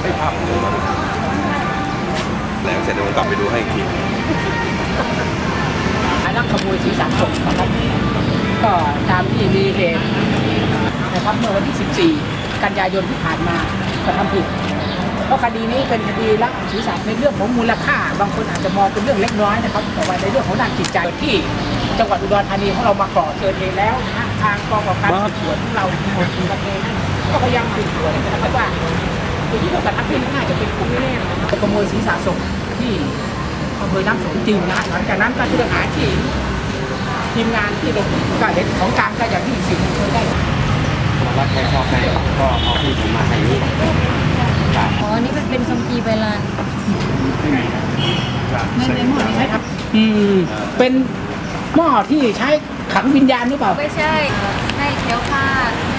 ให้ภาพแล้วเสร็จเดี๋ยวผมกลับไปดูให้อีกทีนักขโมยศีรษะศพนะครับก็ตามที่มีเหตุนะครับเมื่อวันที่ 14 กันยายนที่ผ่านมากระทำผิดเพราะคดีนี้เป็นคดีลักศีรษะในเรื่องของมูลค่าบางคนอาจจะมองเป็นเรื่องเล็กน้อยนะครับแต่ว่าในเรื่องของด้านจิตใจที่จังหวัดอุดรธานีของเรามาก่อนเกิดเหตุแล้วนะทางกองกำกับการสืบสวนของเราคนทำเองก็พยายามสืบสวนนะครับว่าตัวที่เรากระทำผิดน่าจะเป็นกลุ่มแน่ๆขโมยศีรษะศพที่อำเภอน้ำสมจริงนะหลังจากนั้นก็เรื่องหาที่ทีมงานที่ลงก็เห็นของกลางก็อย่างที่สิ่งที่ได้ว่าใครชอบใครก็เอาที่ผมมาใส่นี่อ๋อนี่เป็นคัมภีร์ใบลานในหม้อนี้ใช่ครับเป็นหม้อที่ใช้ขังวิญญาณหรือเปล่าไม่ใช่ให้แถวคาด